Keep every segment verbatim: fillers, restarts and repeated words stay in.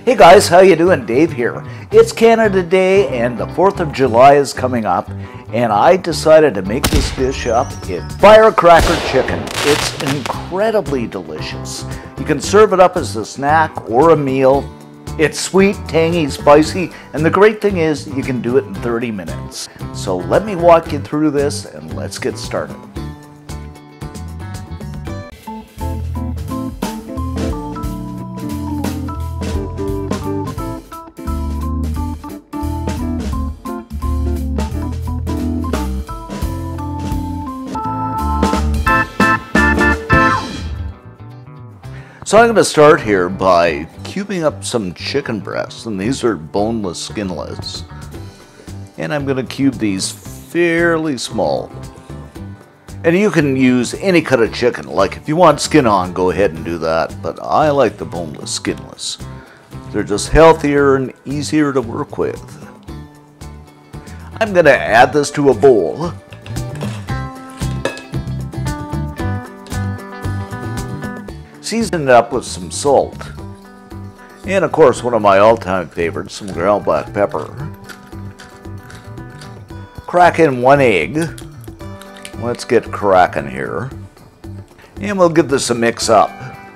Hey guys, how you doing? Dave here. It's Canada Day and the fourth of July is coming up, and I decided to make this dish up. It's Firecracker chicken. It's incredibly delicious. You can serve it up as a snack or a meal. It's sweet, tangy, spicy, and the great thing is you can do it in thirty minutes. So let me walk you through this and let's get started. So I'm going to start here by cubing up some chicken breasts, and these are boneless, skinless. And I'm going to cube these fairly small. And you can use any cut of chicken, like if you want skin on, go ahead and do that, but I like the boneless, skinless. They're just healthier and easier to work with. I'm going to add this to a bowl. Season it up with some salt. And of course, one of my all-time favorites, some ground black pepper. Crack in one egg. Let's get cracking here. And we'll give this a mix up.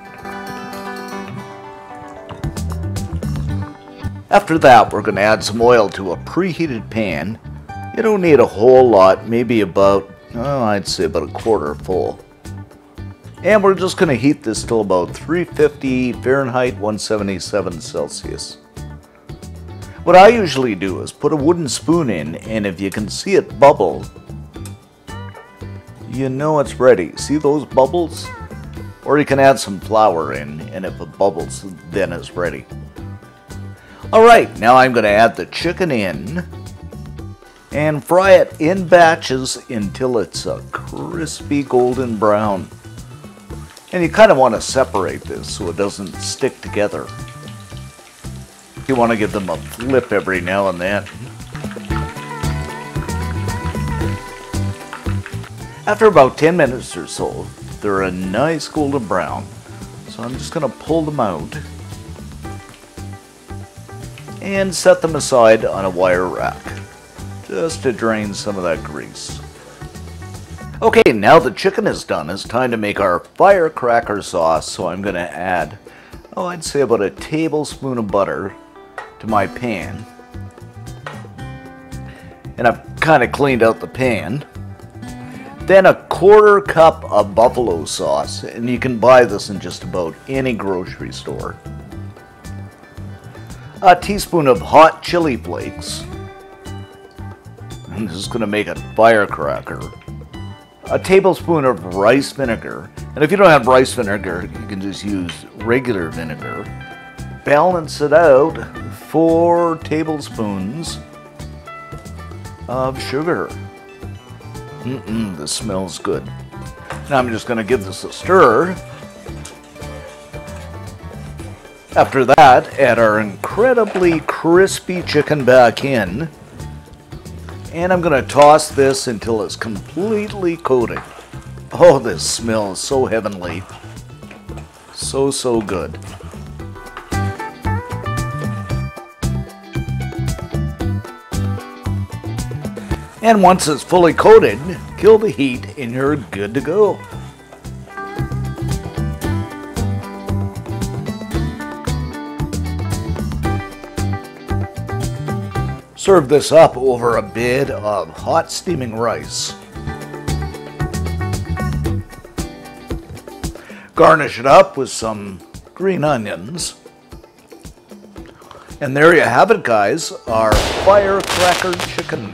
After that, we're going to add some oil to a preheated pan. You don't need a whole lot, maybe about, oh, I'd say about a quarter full. And we're just going to heat this till about three fifty Fahrenheit, one seventy-seven Celsius. What I usually do is put a wooden spoon in, and if you can see it bubble, you know it's ready. See those bubbles? Or you can add some flour in, and if it bubbles, then it's ready. Alright, now I'm going to add the chicken in, and fry it in batches until it's a crispy golden brown. And you kind of want to separate this so it doesn't stick together. You want to give them a flip every now and then. After about ten minutes or so, they're a nice golden brown. So I'm just going to pull them out and set them aside on a wire rack, just to drain some of that grease. Okay, now the chicken is done, it's time to make our firecracker sauce, so I'm going to add, oh, I'd say about a tablespoon of butter to my pan. And I've kind of cleaned out the pan. Then a quarter cup of buffalo sauce, and you can buy this in just about any grocery store. A teaspoon of hot chili flakes. And this is going to make a firecracker. A tablespoon of rice vinegar, and if you don't have rice vinegar, you can just use regular vinegar. Balance it out, four tablespoons of sugar. Mm-mm, this smells good. Now I'm just going to give this a stir. After that, add our incredibly crispy chicken back in. And I'm going to toss this until it's completely coated. Oh, this smells so heavenly. So, so good. And once it's fully coated, kill the heat and you're good to go. Serve this up over a bed of hot steaming rice. Garnish it up with some green onions. And there you have it, guys, our firecracker chicken.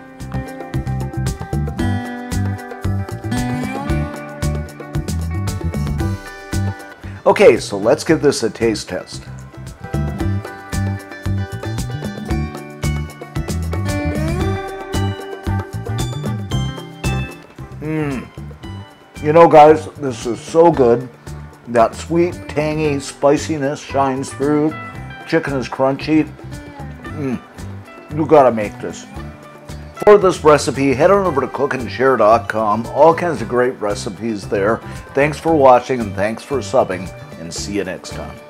Okay, so let's give this a taste test. Mmm. You know, guys, this is so good. That sweet, tangy spiciness shines through. Chicken is crunchy. Mmm. You gotta make this. For this recipe, head on over to cook and share dot com. All kinds of great recipes there. Thanks for watching and thanks for subbing, and see you next time.